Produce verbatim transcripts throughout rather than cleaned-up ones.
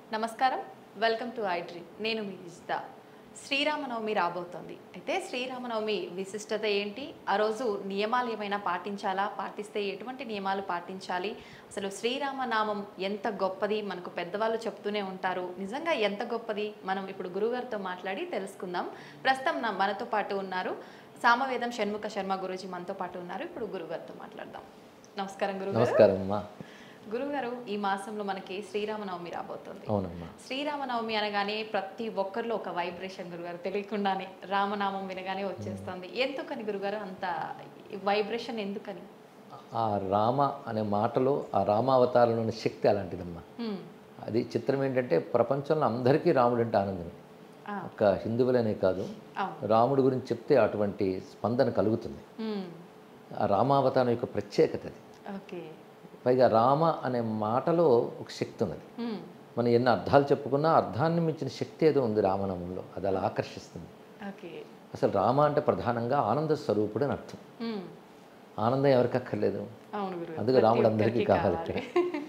నమస్కారం, welcome to I dream. నేను మీ విజిత. శ్రీరామనవమి రాబోతోంది. అయితే శ్రీరామనవమి విశిష్టత ఏంటి? ఆ రోజు నియమాలు ఏమైనా పాటించాలా? పాటిస్తే ఎటువంటి నియమాలు పాటించాలి? అసలు శ్రీరామనామం ఎంత గొప్పది? మనకు పెద్దవాళ్ళు చెప్తూనే ఉంటారు. నిజంగా ఎంత గొప్పది? మనం ఇప్పుడు గురుగారితో మాట్లాడి తెలుసుకుందాం. ప్రస్తుతం నా మనతో పాటు ఉన్నారు సామవేదం షణ్ముఖ శర్మ గురూజీ మనతో పాటు ఉన్నారు. ఇప్పుడు గురుగారితో మాట్లాడదాం. నమస్కారం గురుగారు. నమస్కారం అమ్మా. గురుగారు, ఈ మాసంలో మనకి శ్రీరామనవమి రాబోతుంది. అవునమ్మా. శ్రీరామనవమి అనగానే ప్రతి ఒక్కరిలో ఒక వైబ్రేషన్ గురుగారు, తెలియకుండానే రామనామం వినగానే వచ్చేస్తుంది. ఎందుకని గురుగారు అంత వైబ్రేషన్ ఎందుకని? ఆ రామ అనే మాటలో ఆ రామావతారంలోని శక్తి అలాంటిదమ్మా. హ్మ్. అది చిత్రం ఏంటంటే ప్రపంచంలో అందరికీ రాముడు అంటే ఆనందం. ఆ, ఒక్క హిందువులనే కాదు, అవును. రాముడు గురించి చెప్తే అటువంటి స్పందన కలుగుతుంది. హ్మ్. ఆ రామావతారం యొక్క ప్రత్యేకత అది. ఓకే. పైగా రామ అనే మాటలో ఒక శక్తి ఉన్నది. హ్మ్. మనం ఎన్ని అర్థాలు చెప్పుకున్నా అర్థాన్ని మించిన శక్తి ఏదో ఉంది రామనామంలో. అది అలా ఆకర్షిస్తుంది. ఓకే. అసలు రామ అంటే ప్రధానంగా ఆనంద స్వరూపుడు అని అర్థం. హ్మ్. ఆనందం ఎవరికి అక్కర్లేదు, అవును గురుగారు. అందుకే ప్రతి రాముడు ఒక్కరికి అందరికీ కావాలి. కావాలి.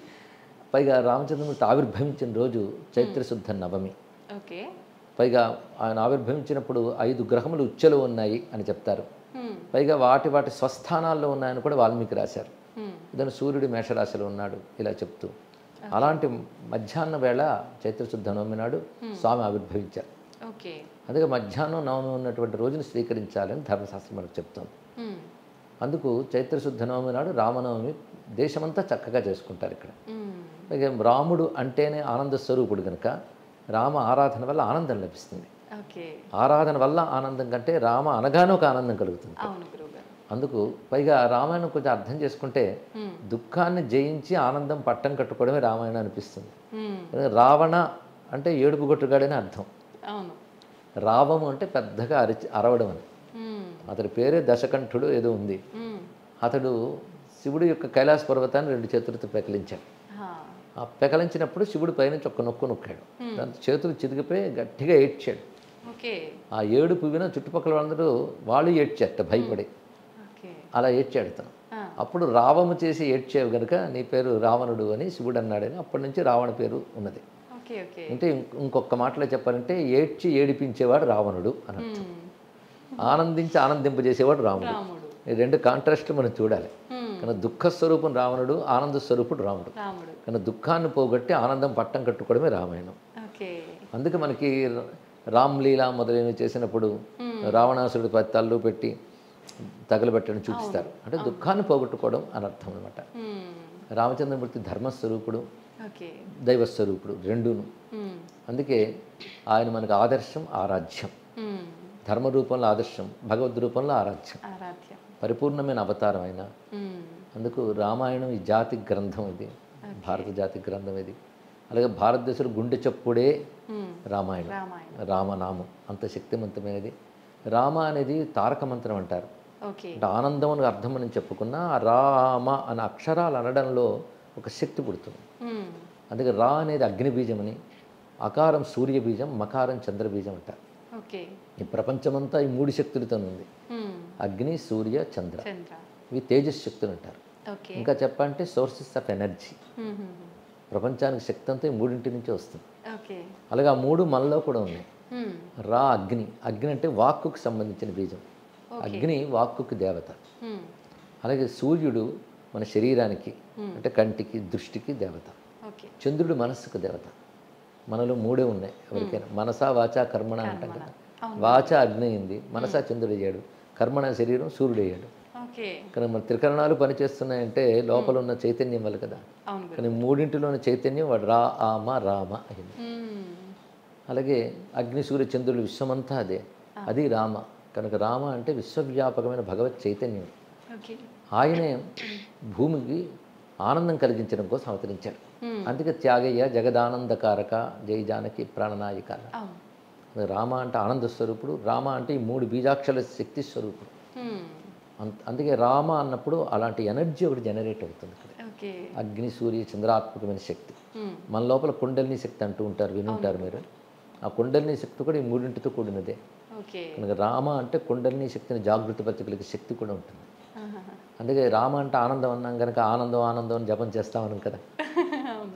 పైగా రామచంద్రమూర్తి ఆవిర్భవించిన రోజు చైత్రశుద్ధ నవమి. ఓకే. పైగా ఆయన ఆవిర్భవించినప్పుడు ఐదు గ్రహములు ఉచ్చెలో ఉన్నాయి అని చెప్తారు. హ్మ్. పైగా వాటి వాటి స్వస్థానాల్లో ఉన్నాయని కూడా వాల్మీకి రాశారు. హ్మ్. ఇతను సూర్యుడు మేషరాశిలో ఉన్నాడు ఇలా చెప్తూ. అలాంటి మధ్యాహ్న వేళ చైత్రశుద్ధ నవమి నాడు స్వామి ఆవిర్భవించారు. ఓకే. అందుకే మధ్యాహ్నం నవమి ఉన్నటువంటి రోజును స్వీకరించాలని ధర్మశాస్త్రం మనకు చెప్తుంది. హ్మ్. అందుకు చైత్రశుద్ధ నవమి నాడు రామనవమి దేశమంతా చక్కగా చేసుకుంటారు ఇక్కడ. హ్మ్. పైగా రాముడు అంటేనే ఆనంద స్వరూపుడు కనుక రామ ఆరాధన వల్ల ఆనందం లభిస్తుంది. ఓకే. ఆరాధన వల్ల ఆనందం కంటే రామ అనగానే ఒక ఆనందం కలుగుతుంది. అవును గురుగారు. అందుకు పైగా రామాయణం కొంచెం అర్థం చేసుకుంటే హ్మ్. దుఃఖాన్ని జయించి ఆనందం పట్టం కట్టుకోవడమే రామాయణం అనిపిస్తుంది. హ్మ్. ఎందుకంటే రావణ అంటే ఏడుపు కొట్టుగాడని అర్థం. అవును. రావము అంటే పెద్దగా అరిచి అరవడం అని. హ్మ్. అతడి పేరే దశకంఠుడు ఏదో ఉంది. హ్మ్. అతడు శివుడి యొక్క కైలాస పర్వతాన్ని రెండు చేతులతో పెకలించాడు. హా. ఆ పెకలించినప్పుడు శివుడి పైనుంచి ఒక్క నొక్కు నొక్కాడు. దాంతో చేతులు చితికిపోయి గట్టిగా ఏడ్చాడు. ఓకే. ఆ ఏడుపు విన చుట్టుపక్కల వాళ్ళందరూ వాళ్ళు ఏడ్చారట భయపడి. ఓకే. అలా ఏడ్చాడు తను. ఆ. అప్పుడు రావము చేసి ఏడ్చావు కనుక నీ పేరు రావణుడు అని శివుడు అన్నాడని అప్పటి నుంచి రావణ పేరు ఉన్నది. ఓకే. ఓకే. అంటే ఇంక్- ఇంకొక మాటలో చెప్పాలంటే ఏడ్చి ఏడిపించేవాడు రావణుడు అని అర్థం. హ్మ్. ఆనందించి ఆనందింపజేసేవాడు రాముడు. రాముడు. ఈ రెండు కాంట్రాస్ట్లు మనం చూడాలి. హ్మ్. కానీ దుఃఖ స్వరూపం రావణుడు, ఆనంద స్వరూపుడు రాముడు. రాముడు. కానీ దుఃఖాన్ని పోగొట్టి ఆనందం పట్టం కట్టుకోవడమే రామాయణం. ఓకే. అందుకే మనకి రామ్లీలా మొదలైనవి చేసినప్పుడు రావణాసురుడి పది తల్లు పెట్టి తగలబెట్టడం చూపిస్తారు. అంటే దుఃఖాన్ని పోగొట్టుకోవడం అని అర్థం అనమాట. హ్మ్. రామచంద్రమూర్తి ధర్మస్వరూపుడు, ఓకే. దైవస్వరూపుడు రెండును. హ్మ్. అందుకే ఆయన మనకు ఆదర్శం, ఆరాధ్యం. హ్మ్. ధర్మ రూపంలో ఆదర్శం, భగవద్ రూపంలో ఆరాధ్యం. ఆరాధ్యం. పరిపూర్ణమైన అవతారం ఆయన. హ్మ్. అందుకు రామాయణం ఈ జాతి గ్రంథం ఇది, భారత జాతి గ్రంథం ఇది. అలాగే భారతదేశంలో గుండె చప్పుడే హ్మ్. రామాయణం, రామాయణం. రామనామం అంత శక్తివంతమైనది. రామ అనేది తారక మంత్రం అంటారు. ఓకే. అంటే ఆనందం అని అర్థం అని చెప్పుకున్న ఆ రామ అనే అక్షరాలు అనడంలో ఒక శక్తి పుడుతుంది. హ్మ్. అందుకే రా అనేది అగ్ని బీజమని, అకారం సూర్య బీజం, మకారం చంద్ర బీజం అంటారు. ఓకే. ఈ ప్రపంచమంతా ఈ మూడు శక్తులతో ఉంది. హ్మ్. అగ్ని, సూర్య, చంద్ర. చంద్ర. ఇవి తేజస్ శక్తులు అంటారు. ఓకే. ఇంకా చెప్పాలంటే సోర్సెస్ ఆఫ్ ఎనర్జీ. హ్మ్. హ్మ్. ప్రపంచానికి శక్తి అంతా ఈ మూడింటి నుంచి వస్తుంది. ఓకే. అలాగే ఆ మూడు మనలో కూడా ఉన్నాయి. హ్మ్. రా అగ్ని. అగ్ని అంటే వాక్కుకు సంబంధించిన బీజం. అగ్ని వాక్కుకి దేవత. హ్మ్. అలాగే సూర్యుడు మన శరీరానికి అంటే కంటికి, దృష్టికి దేవత. ఓకే. చంద్రుడు మనస్సుకు దేవత. మనలో మూడే ఉన్నాయి ఎవరికైనా. మనసా వాచా కర్మణ అంటాం కదా. వాచ అగ్ని అయింది, మనసా చంద్రుడు అయ్యాడు, కర్మణ శరీరం సూర్యుడు అయ్యాడు. ఓకే. కానీ మన త్రికరణాలు పనిచేస్తున్నాయంటే లోపల ఉన్న చైతన్యం వల్ల కదా. అవును గురు. కానీ మూడింటిలోని చైతన్యం వాడు రా ఆమ రామ అయింది. హ్మ్. అలాగే అగ్ని, సూర్య, చంద్రుడు విశ్వమంతా అదే, అది రామ. కనుక రామ అంటే విశ్వవ్యాపకమైన భగవత్ చైతన్యం. ఓకే. ఆయనే భూమికి ఆనందం కలిగించడం కోసం అవతరించాడు. హ్మ్. అందుకే త్యాగయ్య జగదానందకారక జై జానకి ప్రాణనాయిక అన్నాడు. అవును. రామ అంటే ఆనంద స్వరూపుడు, రామ అంటే ఈ మూడు బీజాక్షర శక్తి స్వరూపుడు. హ్మ్. అంత అందుకే రామ అన్నప్పుడు అలాంటి ఎనర్జీ ఒకటి జనరేట్ అవుతుంది ఇక్కడ. ఓకే. అగ్ని, సూర్య, చంద్రాత్మకమైన శక్తి. హ్మ్. మన లోపల కుండలిని శక్తి అంటూ ఉంటారు, వినుంటారు మీరు. ఆ కుండలిని శక్తి కూడా ఈ మూడింటితో కూడినదే. ఓకే. కనుక రామ అంటే కుండలిని శక్తిని జాగృతపరచగలిగే శక్తి కూడా ఉంటుంది. ఆహాహా. అందుకే రామ అంటే ఆనందం అన్నాం కనుక ఆనందం ఆనందం అని జపం చేస్తామన్నాం కదా.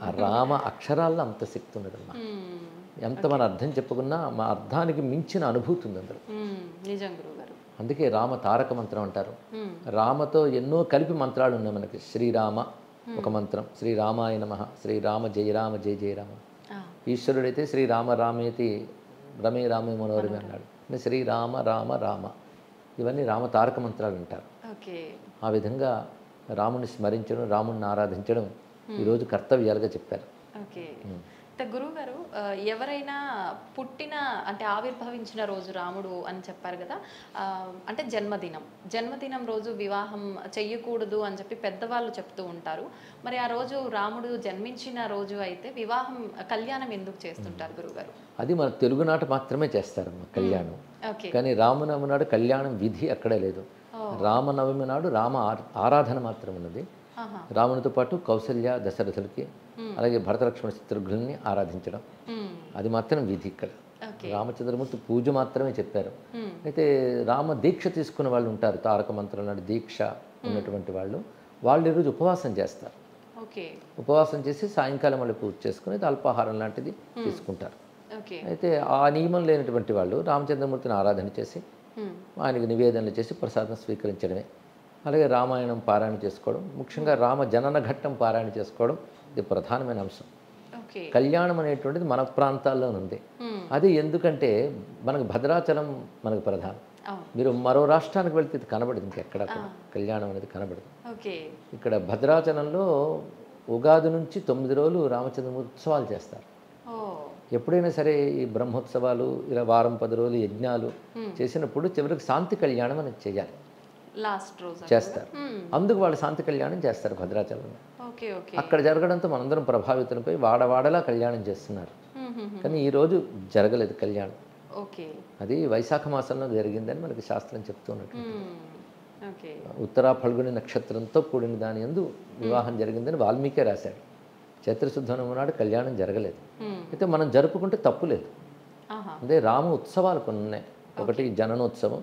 ఆ రామ అక్షరాల్లో అంత శక్తి ఉన్నదమ్మా. మ్మ్. ఎంత మన అర్థం చెప్పుకున్నా మా అర్థానికి మించిన అనుభూతి ఉంది అందులో. మ్మ్. నిజం గురుగారు. అందుకే రామ తారక మంత్రం అంటారు. మ్మ్. రామతో ఎన్నో కలిపి మంత్రాలు ఉన్నాయి మనకి. శ్రీరామ ఒక మంత్రం, శ్రీరామాయ నమః, శ్రీరామ జయ రామ జయ జయ రామ. ఆ, ఈశ్వరుడైతే శ్రీరామ రామేతి రమే రామే మనోరమే అన్నాడు. అంటే శ్రీరామ రామ రామ, ఇవన్నీ రామ తారక మంత్రాలు అంటారు. ఓకే. ఆ విధంగా రాముని స్మరించడం, రాముడిని ఆరాధించడం ఈరోజు కర్తవ్యాలుగా చెప్పారు. ఓకే. అయితే గురువుగారు, ఆ, ఎవరైనా పుట్టిన అంటే ఆవిర్భవించిన రోజు రాముడు అని చెప్పారు కదా, ఆ, అంటే జన్మదినం జన్మదినం రోజు వివాహం చెయ్యకూడదు అని చెప్పి పెద్దవాళ్ళు చెప్తూ ఉంటారు. మరి ఆ రోజు రాముడు జన్మించిన రోజు అయితే వివాహం కళ్యాణం ఎందుకు చేస్తుంటారు గురువుగారు? అది మన తెలుగునాట మాత్రమే చేస్తారమ్మా కళ్యాణం. ఓకే. కానీ రామనవమి నాడు కళ్యాణం విధి అక్కడే లేదు. రామనవమి నాడు రామ ఆ- ఆరాధన మాత్రం ఉన్నది. ఆహా. రామునితో పాటు కౌసల్య దశరథులకి, అలాగే భరతలక్ష్మణ శత్రుఘ్నుల్ని ఆరాధించడం, మ్మ్. అది మాత్రం విధి ఇక్కడ. ఓకే. రామచంద్రమూర్తి పూజ మాత్రమే చెప్పారు. మ్మ్. అయితే రామ దీక్ష తీసుకున్న వాళ్ళు ఉంటారు, తారక మంత్రం నాడు దీక్ష ఉన్నటువంటి వాళ్ళు, వాళ్ళు ఈరోజు ఉపవాసం చేస్తారు. ఓకే. ఉపవాసం చేసి సాయంకాలం వాళ్ళు పూజ చేసుకుని అది అల్పాహారం లాంటిది తీసుకుంటారు. ఓకే. అయితే ఆ నియమం లేనటువంటి వాళ్ళు రామచంద్రమూర్తిని ఆరాధన చేసి మ్మ్. ఆయనకు నివేదనలు చేసి ప్రసాదం స్వీకరించడమే. అలాగే రామాయణం పారాయణ చేసుకోవడం, ముఖ్యంగా రామ జనన ఘట్టం పారాయణ చేసుకోవడం ఇది ప్రధానమైన అంశం. ఓకే. కళ్యాణం అనేటువంటిది మన ప్రాంతాల్లో ఉంది. మ్మ్. అది ఎందుకంటే మనకు భద్రాచలం మనకు ప్రధానం. అవును. మీరు మరో రాష్ట్రానికి వెళ్తే ఇది కనబడదు, ఇంకెక్కడ కూడా కళ్యాణం అనేది కనబడదు. ఓకే. ఇక్కడ భద్రాచలంలో ఉగాది నుంచి తొమ్మిది రోజులు రామచంద్రమూర్తి ఉత్సవాలు చేస్తారు. ఓ. ఎప్పుడైనా సరే ఈ బ్రహ్మోత్సవాలు ఇలా వారం పది రోజులు యజ్ఞాలు చేసినప్పుడు చివరికి శాంతి కళ్యాణం అనేది చేయాలి, లాస్ట్ రోజు చేస్తారు. అందుకు వాళ్ళు శాంతి కళ్యాణం చేస్తారు భద్రాచలంలో. ఓకే. ఓకే. అక్కడ జరగడంతో మనందరం ప్రభావితులపై వాడవాడలా కళ్యాణం చేస్తున్నారు. మ్మ్. మ్మ్. కానీ ఈరోజు జరగలేదు కళ్యాణం. ఓకే. అది వైశాఖ మాసంలో జరిగిందని మనకి శాస్త్రం చెప్తున్నట్టు. మ్మ్. ఓకే. ఉత్తరా ఫల్గుని నక్షత్రంతో కూడిన దాని యందు వివాహం జరిగిందని వాల్మీకే రాశాడు. చైత్రశుద్ధనము నాడు కళ్యాణం జరగలేదు. మ్మ్. అయితే మనం జరుపుకుంటే తప్పు లేదు. ఆహా. అదే రామ ఉత్సవాలు కొన్ని ఉన్నాయి. ఒకటి జననోత్సవం,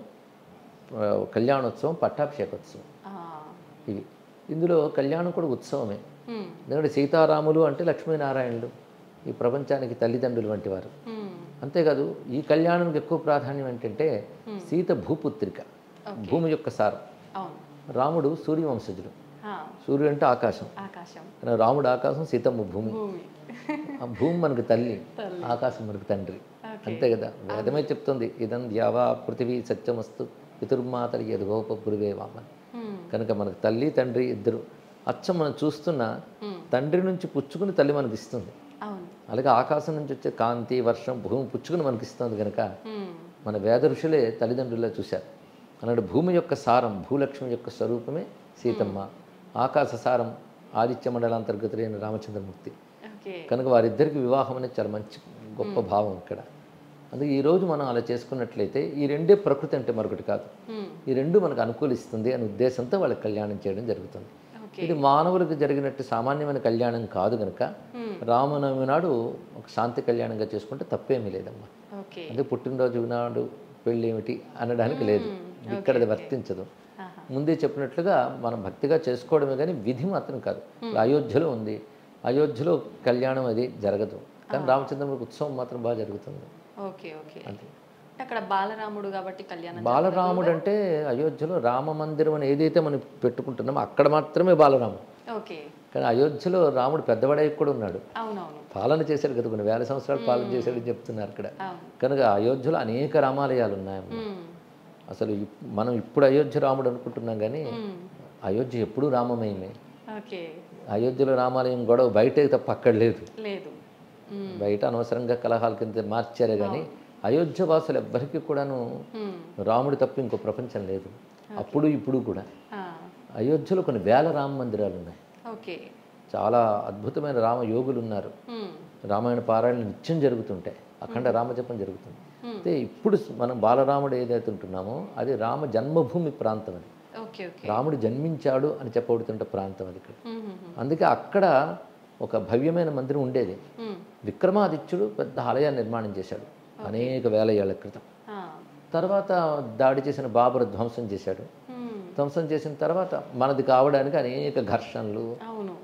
ఆ, కళ్యాణోత్సవం, పట్టాభిషేకోత్సవం, ఆ. ఇవి. ఇందులో కళ్యాణం కూడా ఉత్సవమే. మ్మ్. ఎందుకంటే సీతారాములు అంటే లక్ష్మీనారాయణులు, ఈ ప్రపంచానికి తల్లిదండ్రులు వంటి వారు. మ్మ్. అంతేకాదు ఈ కళ్యాణానికి ఎక్కువ ప్రాధాన్యం ఏంటంటే సీత భూపుత్రిక, భూమి యొక్క సారం. అవును. రాముడు సూర్యవంశజుడు. ఆ. సూర్యుడు అంటే ఆకాశం, ఆకాశం, కానీ రాముడు ఆకాశం, సీతమ్మ భూమి. భూమి. ఆ భూమి మనకు తల్లి, ఆకాశం మనకు తండ్రి. అంతే కదా, వేదమే చెప్తుంది ఇదం ద్యావా పృథివీ సత్యమస్తు పితుర్మాతరి యదుగోప గురువే వామన్. మ్మ్. కనుక మనకు తల్లి తండ్రి ఇద్దరు. అచ్చం మనం చూస్తున్న తండ్రి నుంచి పుచ్చుకుని తల్లి మనకి ఇస్తుంది. అవును. అలాగే ఆకాశం నుంచి వచ్చే కాంతి వర్షం భూమి పుచ్చుకుని మనకి ఇస్తుంది. కనుక మ్మ్. మన వేద ఋషులే తల్లిదండ్రుల్లో చూశారు. అన్నాడు భూమి యొక్క సారం, భూలక్ష్మి యొక్క స్వరూపమే సీతమ్మ. ఆకాశ సారం ఆదిత్య మండలాంతర్గతులైన రామచంద్రమూర్తి. ఓకే. కనుక వారిద్దరికి వివాహం అనేది చాలా మంచి గొప్ప భావం ఇక్కడ. అందుకే ఈరోజు మనం అలా చేసుకున్నట్లయితే ఈ రెండే ప్రకృతి అంటే మరొకటి కాదు, మ్మ్. ఈ రెండు మనకు అనుకూలిస్తుంది అనే ఉద్దేశంతో వాళ్ళకి కళ్యాణం చేయడం జరుగుతుంది. ఓకే. ఇది మానవులకు జరిగినట్టు సామాన్యమైన కళ్యాణం కాదు కనుక మ్మ్. రామనవమి నాడు ఒక శాంతి కళ్యాణంగా చేసుకుంటే తప్పేమీ లేదమ్మా. ఓకే. అదే పుట్టినరోజు నాడు పెళ్ళి ఏమిటి అనడానికి లేదు, ఇక్కడ అది వర్తించదు. ఆహా. ముందే చెప్పినట్లుగా మనం భక్తిగా చేసుకోవడమే కానీ విధి మాత్రం కాదు. ఇప్పుడు అయోధ్యలో ఉంది, అయోధ్యలో కళ్యాణం అది జరగదు, కానీ రామచంద్రమూర్తి ఉత్సవం మాత్రం బాగా జరుగుతుంది. ఓకే. ఓకే. అంతే. అంటే అక్కడ బాలరాముడు కాబట్టి కళ్యాణం. బాలరాముడు అంటే అయోధ్యలో రామ మందిరం అని ఏదైతే మనం పెట్టుకుంటున్నామో అక్కడ మాత్రమే బాలరాముడు. ఓకే. కానీ అయోధ్యలో రాముడు పెద్దవాడై కూడా ఉన్నాడు, అవునవును. పాలన చేశాడు కదా, కొన్ని వేల సంవత్సరాలు పాలన చేశాడని చెప్తున్నారు ఇక్కడ. అవును. కనుక అయోధ్యలో అనేక రామాలయాలు ఉన్నాయమ్మా. మ్మ్. అసలు ఇప్- మనం ఇప్పుడు అయోధ్య రాముడు అనుకుంటున్నాం కానీ మ్మ్. అయోధ్య ఎప్పుడూ రామమయమే. ఓకే. అయోధ్యలో రామాలయం గొడవ బయటే తప్ప అక్కడ లేదు. లేదు. మ్మ్. బయట అనవసరంగా కలహాల కింద మార్చారే కానీ అయోధ్య వాసులు ఎవ్వరికీ కూడాను మ్మ్. రాముడు తప్ప ఇంకో ప్రపంచం లేదు, అప్పుడు ఇప్పుడు కూడా. ఆ. అయోధ్యలో కొన్ని వేల రామ మందిరాలు ఉన్నాయి, ఓకే. చాలా అద్భుతమైన రామ యోగులు ఉన్నారు. మ్మ్. రామాయణ పారాయణ నిత్యం జరుగుతుంటాయి, అఖండ రామజపం జరుగుతుంది. అయితే ఇప్పుడు మనం బాలరాముడు ఏదైతే ఉంటున్నామో అది రామ జన్మభూమి ప్రాంతం, అది ఓకే. ఓకే. రాముడు జన్మించాడు అని చెప్పబడుతుంటే ప్రాంతం అది ఇక్కడ. మ్మ్. మ్మ్. అందుకే అక్కడ ఒక భవ్యమైన మందిరం ఉండేది. మ్మ్. విక్రమాదిత్యుడు పెద్ద ఆలయాన్ని నిర్మాణం చేశాడు అనేక వేల ఏళ్ల క్రితం. ఆ. తర్వాత దాడి చేసిన బాబరు ధ్వంసం చేశాడు. మ్మ్. ధ్వంసం చేసిన తర్వాత మనది కావడానికి అనేక ఘర్షణలు, అవును.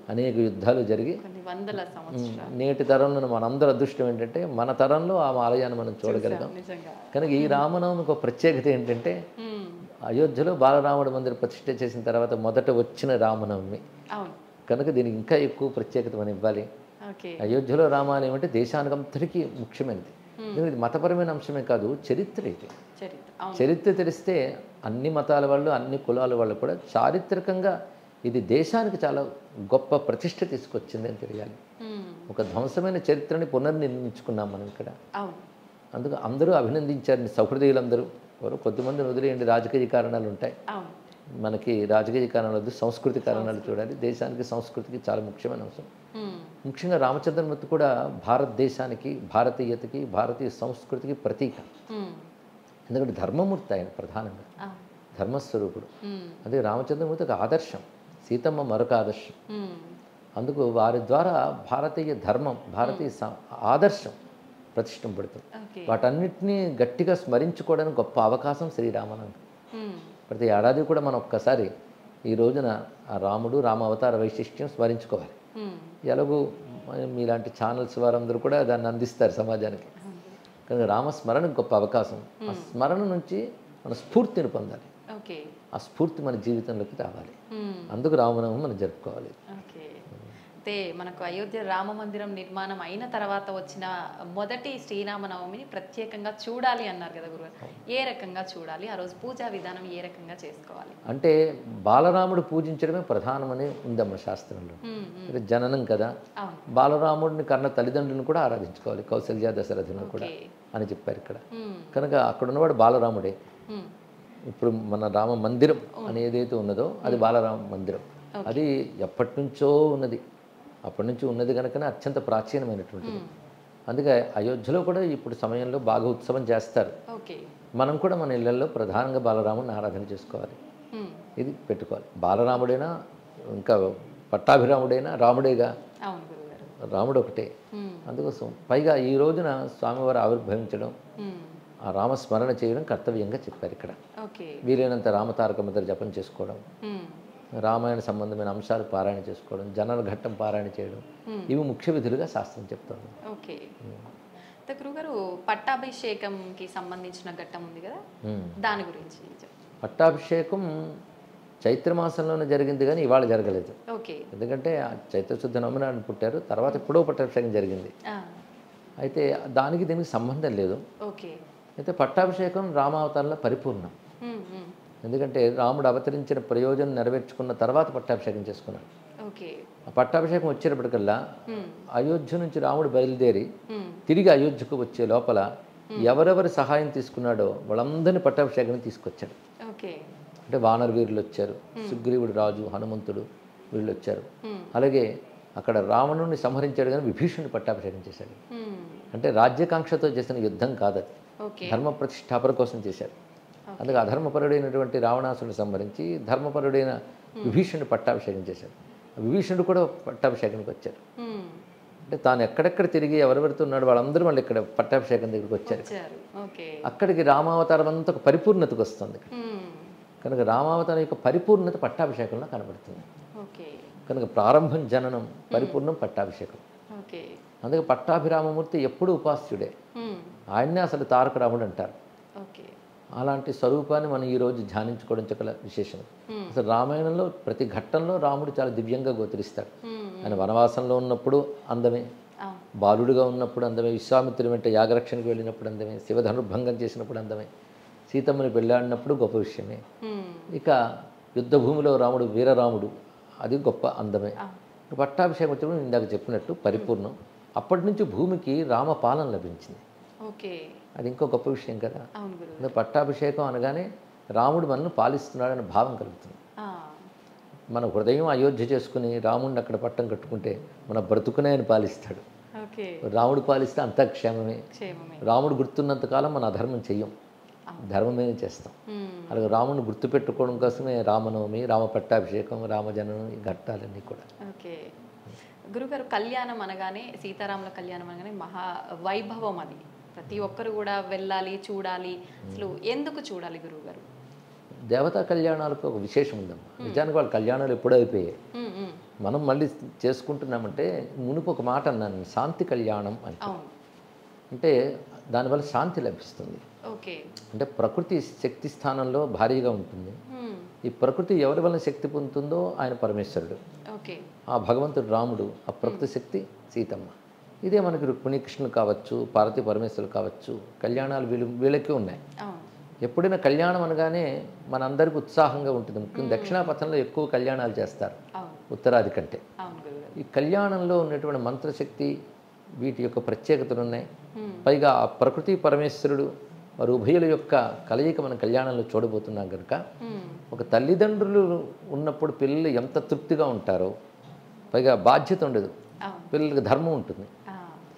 అనేక యుద్ధాలు జరిగి కొన్ని వందల సంవత్సరాలు నేటి తరంలో మనందరి అదృష్టం ఏంటంటే మన తరంలో ఆ ఆలయాన్ని మనం చూడగలిగాం. నిజంగా. కనుక ఈ రామనవమికి ఒక ప్రత్యేకత ఏంటంటే మ్మ్. అయోధ్యలో బాలరాముడి మందిరం ప్రతిష్ఠ చేసిన తర్వాత మొదట వచ్చిన రామనవమి అవును. కనుక దీనికి ఇంకా ఎక్కువ ప్రత్యేకత మనం ఇవ్వాలి. ఓకే. అయోధ్యలో రామాలయం అంటే దేశానికి అంతటికీ ముఖ్యమైనది. ఎందుకంటే ఇది మతపరమైన అంశమే కాదు, చరిత్ర ఇది. చరిత్ర. అవును. చరిత్ర తెలిస్తే అన్ని మతాల వాళ్ళు అన్ని కులాల వాళ్ళు కూడా చారిత్రకంగా ఇది దేశానికి చాలా గొప్ప ప్రతిష్ట తీసుకొచ్చింది అని తెలియాలి. మ్మ్. ఒక ధ్వంసమైన చరిత్రని పునర్నిర్మించుకున్నాం మనం ఇక్కడ. అవును. అందుకు అందరూ అభినందించారు, సహృదయులందరూ. ఎవరు కొద్దిమందిని వదిలేయండి, రాజకీయ కారణాలు ఉంటాయి. అవును. మనకి రాజకీయ కారణాలు వద్దు, సంస్కృతి కారణాలు చూడాలి. దేశానికి సంస్కృతికి చాలా ముఖ్యమైన అంశం. మ్మ్. ముఖ్యంగా రామచంద్రమూర్తి కూడా భారతదేశానికి, భారతీయతకి, భారతీయ సంస్కృతికి ప్రతీక. మ్మ్. ఎందుకంటే ధర్మమూర్తి ఆయన ప్రధానంగా, అవును. ధర్మస్వరూపుడు. మ్మ్. అదే రామచంద్రమూర్తి ఒక ఆదర్శం, సీతమ్మ మరొక ఆదర్శం. మ్మ్. అందుకు వారి ద్వారా భారతీయ ధర్మం, భారతీయ స- ఆదర్శం ప్రతిష్ఠింపడుతుంది. ఓకే. వాటన్నిటినీ గట్టిగా స్మరించుకోవడానికి గొప్ప అవకాశం శ్రీరామనవమి. మ్మ్. ప్రతి ఏడాది కూడా మనం ఒక్కసారి ఈ రోజున ఆ రాముడు, రామ అవతార వైశిష్ట్యం స్మరించుకోవాలి. మ్మ్. ఎలాగూ మీలాంటి ఛానల్స్ వారందరూ కూడా దాన్ని అందిస్తారు సమాజానికి. కనుక రామస్మరణకు గొప్ప అవకాశం. ఆ స్మరణ నుంచి మన స్ఫూర్తిని పొందాలి. ఓకే. ఆ స్ఫూర్తి మన జీవితంలోకి రావాలి. మ్మ్. అందుకు రామనవమి మనం జరుపుకోవాలి. ఓకే. అయితే మనకు అయోధ్య రామ మందిరం నిర్మాణం అయిన తర్వాత వచ్చిన మొదటి శ్రీరామనవమిని ప్రత్యేకంగా చూడాలి అన్నారు కదా గురుగారు. ఏ రకంగా చూడాలి? ఆ రోజు పూజా విధానం ఏ రకంగా చేసుకోవాలి? అంటే బాలరాముడు పూజించడమే ప్రధానమని ఉందమ్మ శాస్త్రంలో. మ్మ్. మ్మ్. ఇది జననం కదా, అవును. బాలరాముడిని కన్న తల్లిదండ్రులను కూడా ఆరాధించుకోవాలి, కౌసల్య దశరథులను కూడా ఓకే. అని చెప్పారు ఇక్కడ. మ్మ్. కనుక అక్కడ ఉన్నవాడు బాలరాముడే. మ్మ్. ఇప్పుడు మన రామ మందిరం అని ఏదైతే ఉన్నదో అది బాలరామ మందిరం. అది ఎప్పటి నుంచో ఉన్నది, అప్పటి నుంచి ఉన్నది కనుకనే అత్యంత ప్రాచీనమైనటువంటిది. అందుకే అయోధ్యలో కూడా ఇప్పుడు సమయంలో బాగా ఉత్సవం చేస్తారు. ఓకే. మనం కూడా మన ఇళ్లలో ప్రధానంగా బాలరాముడిని ఆరాధన చేసుకోవాలి. మ్మ్. ఇది పెట్టుకోవాలి. బాలరాముడైనా ఇంకా పట్టాభిరాముడైనా రాముడేగా, అవును గురుగారు. రాముడు ఒకటే. మ్మ్. అందుకోసం పైగా ఈ రోజున స్వామివారు ఆవిర్భవించడం, మ్మ్. ఆ రామస్మరణ చేయడం కర్తవ్యంగా చెప్పారు ఇక్కడ. ఓకే. వీలైనంత రామతారక మంత్ర జపం చేసుకోవడం, మ్మ్. రామాయణ సంబంధమైన అంశాలు పారాయణ చేసుకోవడం, జనన ఘట్టం పారాయణ చేయడం, ఇవి ముఖ్య విధులుగా శాస్త్రం చెప్తుంది. ఓకే. అయితే గురుగారు పట్టాభిషేకంకి సంబంధించిన ఘట్టం ఉంది కదా, ఉమ్. దాని గురించి చెప్పండి. పట్టాభిషేకం చైత్రమాసంలోనే జరిగింది కానీ ఇవాళ జరగలేదు. ఓకే. ఎందుకంటే ఆ చైత్రశుద్ధ నవమి నాడు పుట్టారు, తర్వాత ఎప్పుడో పట్టాభిషేకం జరిగింది. ఆ, అయితే దానికి దీనికి సంబంధం లేదు. ఓకే. అయితే పట్టాభిషేకం రామావతారంలో పరిపూర్ణం. మ్మ్. మ్మ్. ఎందుకంటే రాముడు అవతరించిన ప్రయోజనం నెరవేర్చుకున్న తర్వాత పట్టాభిషేకం చేసుకున్నాడు. ఓకే. ఆ పట్టాభిషేకం వచ్చేటప్పటికల్లా మ్మ్. అయోధ్య నుంచి రాముడు బయలుదేరి మ్మ్. తిరిగి అయోధ్యకు వచ్చే లోపల ఎవరెవరి సహాయం తీసుకున్నాడో వాళ్ళందరినీ పట్టాభిషేకాన్ని తీసుకొచ్చాడు. ఓకే. అంటే వానర వీరులు వచ్చారు, సుగ్రీవుడు రాజు, హనుమంతుడు వీళ్ళు వచ్చారు. మ్మ్. అలాగే అక్కడ రావణుడిని సంహరించాడు కానీ విభీషణుని పట్టాభిషేకం చేశాడు. మ్మ్. అంటే రాజ్యాకాంక్షతో చేసిన యుద్ధం కాదది, ఓకే. ధర్మ ప్రతిష్టాపన కోసం చేశాడు. అందుకే అధర్మపరుడైనటువంటి రావణాసుని సంహరించి ధర్మపరుడైన విభీషణుడు పట్టాభిషేకం చేశాడు. విభీషణుడు కూడా పట్టాభిషేకానికి వచ్చాడు. మ్మ్. అంటే తాను ఎక్కడెక్కడ తిరిగి ఎవరెవరితో ఉన్నాడు వాళ్ళందరూ మళ్ళీ ఇక్కడ పట్టాభిషేకం దగ్గరికి వచ్చారు. వచ్చారు. ఓకే. అక్కడికి రామావతారం అంతా ఒక పరిపూర్ణతకు వస్తుంది. మ్మ్. కనుక రామావతారం యొక్క పరిపూర్ణత పట్టాభిషేకంలో కనబడుతుంది. ఓకే. కనుక ప్రారంభం జననం, పరిపూర్ణం పట్టాభిషేకం. ఓకే. అందుకే పట్టాభిరామమూర్తి ఎప్పుడూ ఉపాస్యుడే. మ్మ్. ఆయన్నే అసలు తారక రాముడు అంటారు. ఓకే. అలాంటి స్వరూపాన్ని మనం ఈరోజు ధ్యానించుకోవడం చక్కల విశేషం. అసలు రామాయణంలో ప్రతి ఘట్టంలో రాముడు చాలా దివ్యంగా గోచరిస్తాడు. మ్మ్. ఆయన వనవాసంలో ఉన్నప్పుడు అందమే, అవును. బాలుడుగా ఉన్నప్పుడు అందమే, విశ్వామిత్రుడి వెంట యాగరక్షణకు వెళ్ళినప్పుడు అందమే, శివధనుర్భంగం చేసినప్పుడు అందమే, సీతమ్మని పెళ్ళాడినప్పుడు గొప్ప విషయమే. మ్మ్. ఇక యుద్ధభూమిలో రాముడు వీరరాముడు, అది గొప్ప అందమే. అవును. పట్టాభిషేకం వచ్చినప్పుడు ఇందాక చెప్పినట్టు పరిపూర్ణం. అప్పటి నుంచి భూమికి రామపాలన లభించింది. ఓకే. అది ఇంకో గొప్ప విషయం కదా. అవును గురువు. అంటే పట్టాభిషేకం అనగానే రాముడు మనల్ని పాలిస్తున్నాడనే భావం కలుగుతుంది. ఆ, మన హృదయం అయోధ్య చేసుకుని రాముడిని అక్కడ పట్టం కట్టుకుంటే మన బ్రతుకునే ఆయన పాలిస్తాడు. ఓకే. రాముడు పాలిస్తే అంతా క్షేమమే. క్షేమమే. రాముడు గుర్తున్నంతకాలం మన అధర్మం చెయ్యం, ధర్మమే చేస్తాం. మ్మ్. అలాగే రాముడిని గుర్తుపెట్టుకోవడం కోసమే రామనవమి, రామ పట్టాభిషేకం, రామజననం, ఈ ఘట్టాలన్నీ కూడా. ఓకే. గురుగారు కళ్యాణం అనగానే, సీతారాముల కళ్యాణం అనగానే మహా వైభవం అది. ప్రతి ఒక్కరు కూడా వెళ్ళాలి, చూడాలి. అసలు ఎందుకు చూడాలి గురువుగారు? దేవతా కళ్యాణాలకు ఒక విశేషం ఉందమ్మా. నిజానికి వాళ్ళ కళ్యాణాలు ఎప్పుడూ అయిపోయాయి. మ్మ్. మ్మ్. మనం మళ్ళీ చేసుకుంటున్నామంటే మునుపు ఒక మాట అన్నాను, శాంతి కళ్యాణం అంటే. అవును. అంటే దానివల్ల శాంతి లభిస్తుంది. ఓకే. అంటే ప్రకృతి శక్తి స్థానంలో భారీగా ఉంటుంది. హ్మ్. ఈ ప్రకృతి ఎవరి వల్ల శక్తి పొందుతుందో ఆయన పరమేశ్వరుడు, ఓకే. ఆ భగవంతుడు రాముడు, ఆ ప్రకృతి శక్తి సీతమ్మ. ఇదే మనకి రుక్మిణీ కృష్ణులు కావచ్చు, పార్వతీ పరమేశ్వరులు కావచ్చు, కళ్యాణాలు వీళ్ళు వీళ్ళకి ఉన్నాయి. అవును. ఎప్పుడైనా కళ్యాణం అనగానే మనందరికీ ఉత్సాహంగా ఉంటుంది. ముఖ్యంగా దక్షిణాపథంలో ఎక్కువ కళ్యాణాలు చేస్తారు అవును. ఉత్తరాది కంటే. అవును గురుగారు. ఈ కళ్యాణంలో ఉన్నటువంటి మంత్రశక్తి, వీటి యొక్క ప్రత్యేకతలు ఉన్నాయి. హ్మ్. పైగా ఆ ప్రకృతి పరమేశ్వరుడు వారు ఉభయుల యొక్క కలయిక మనం కళ్యాణంలో చూడబోతున్నాం కనుక హ్మ్. ఒక తల్లిదండ్రులు ఉన్నప్పుడు పిల్లలు ఎంత తృప్తిగా ఉంటారో, పైగా బాధ్యత ఉండదు, అవును. పిల్లలకి ధర్మం ఉంటుంది. ఆ,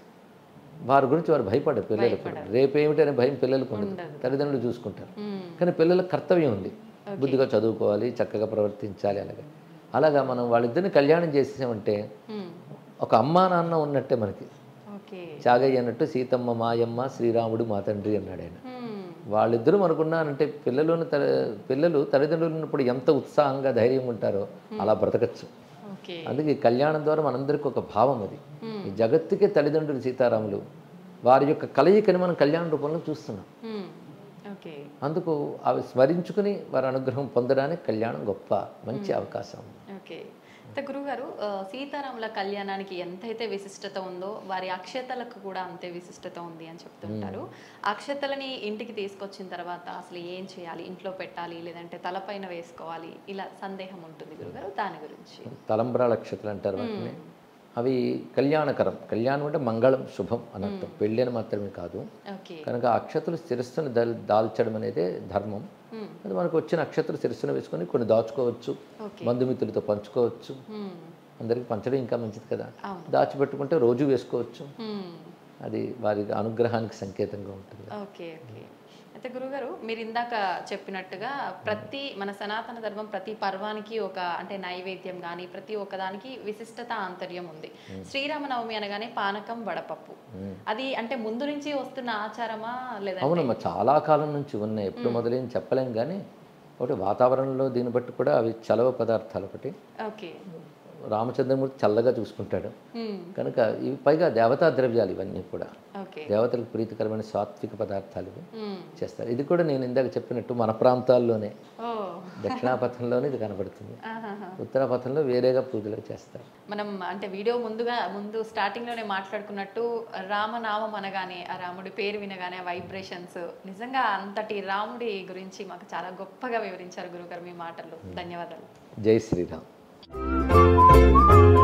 వారి గురించి వారు భయపడరు. పిల్లలకు భయపడరు. రేపేమిటనే భయం పిల్లలకు ఉండదు, ఉండదు. తల్లిదండ్రులు చూసుకుంటారు. హ్మ్. కానీ పిల్లలకు కర్తవ్యం ఉంది, బుద్ధిగా చదువుకోవాలి, చక్కగా ప్రవర్తించాలి. అలాగే అలాగా మనం వాళ్ళిద్దరిని కళ్యాణం చేసామంటే హ్మ్. ఒక అమ్మా నాన్న ఉన్నట్టే మనకి. ఓకే. చాగయ్య అన్నట్టు సీతమ్మ మాయమ్మ, శ్రీరాముడు మా తండ్రి అన్నాడు ఆయన. హ్మ్. వాళ్ళిద్దరూ మనకున్నారంటే పిల్లలను తల పిల్లలు తల్లిదండ్రులు ఉన్నప్పుడు ఎంత ఉత్సాహంగా ధైర్యంగా ఉంటారో అలా బ్రతకచ్చు. ఓకే. అందుకే ఈ కళ్యాణం ద్వారా మనందరికీ ఒక భావం అది. హ్మ్. ఈ జగత్తుకే తల్లిదండ్రులు సీతారాములు, వారి యొక్క కలయికని మనం కళ్యాణ రూపంలో చూస్తున్నాం. హ్మ్. ఓకే. అందుకు అవి స్మరించుకుని వారి అనుగ్రహం పొందడానికి కళ్యాణం గొప్ప మంచి అవకాశం. ఓకే. అయితే గురుగారు, ఆ, సీతారాముల కళ్యాణానికి ఎంతైతే విశిష్టత ఉందో వారి అక్షతలకు కూడా అంతే విశిష్టత ఉంది అని చెప్తుంటారు. అక్షతలని ఇంటికి తీసుకొచ్చిన తర్వాత అసలు ఏం చేయాలి, ఇంట్లో పెట్టాలి లేదంటే తలపైన వేసుకోవాలి, ఇలా సందేహం ఉంటుంది గురుగారు, దాని గురించి. తలంబ్రాల నక్షత్రాలు అంటారు వాటిని. అవి కళ్యాణకరం. కళ్యాణం అంటే మంగళం, శుభం అనర్థం, పెళ్ళి అని మాత్రమే కాదు. ఓకే. కనుక ఆ అక్షతలు శిరస్సును దల్ దాల్చడం అనేది ధర్మం. హ్మ్. అది మనకు వచ్చిన అక్షతలు శిరస్సును వేసుకొని కొన్ని దాచుకోవచ్చు, ఓకే. బంధుమిత్రులతో పంచుకోవచ్చు. హ్మ్. అందరికీ పంచడం ఇంకా మంచిది కదా. అవును. దాచిపెట్టుకుంటే రోజు వేసుకోవచ్చు. హ్మ్. అది వారి అనుగ్రహానికి సంకేతంగా ఉంటుంది. ఓకే. ఓకే. అయితే గురుగారు, మీరు ఇందాక చెప్పినట్టుగా ప్రతి మన సనాతన ధర్మం ప్రతి పర్వానికి ఒక అంటే నైవేద్యం కానీ ప్రతి ఒక్కదానికి విశిష్టత ఆంతర్యం ఉంది. శ్రీరామనవమి అనగానే పానకం, వడపప్పు, అది అంటే ముందు నుంచి వస్తున్న ఆచారమా లేదా? అవునమ్మా, చాలా కాలం నుంచి ఉన్నాయి. ఎప్పుడు మొదలైన చెప్పలేం. కానీ ఒకటి వాతావరణంలో దీన్ని బట్టి కూడా అవి చలవ పదార్థాలు. ఒకటి ఓకే. రామచంద్రమూర్తి చల్లగా చూసుకుంటాడు హ్మ్. కనుక ఇవి, పైగా దేవతా ద్రవ్యాలు ఇవన్నీ కూడా ఓకే. దేవతలకు ప్రీతికరమైన సాత్విక పదార్థాలు ఇవి హ్మ్. చేస్తారు. ఇది కూడా నేను ఇందాక చెప్పినట్టు మన ప్రాంతాల్లోనే, ఓ. దక్షిణాపథంలోనే ఇది కనబడుతుంది. ఆహాహా. ఉత్తరాపథంలో వేరేగా పూజలు చేస్తారు. మనం అంటే వీడియో ముందుగా ముందు స్టార్టింగ్ లోనే మాట్లాడుకున్నట్టు రామనామం అనగానే ఆ రాముడి పేరు వినగానే వైబ్రేషన్స్, నిజంగా అంతటి రాముడి గురించి మాకు చాలా గొప్పగా వివరించారు గురుగారు మీ మాటల్లో. ధన్యవాదాలు. జై శ్రీరామ్.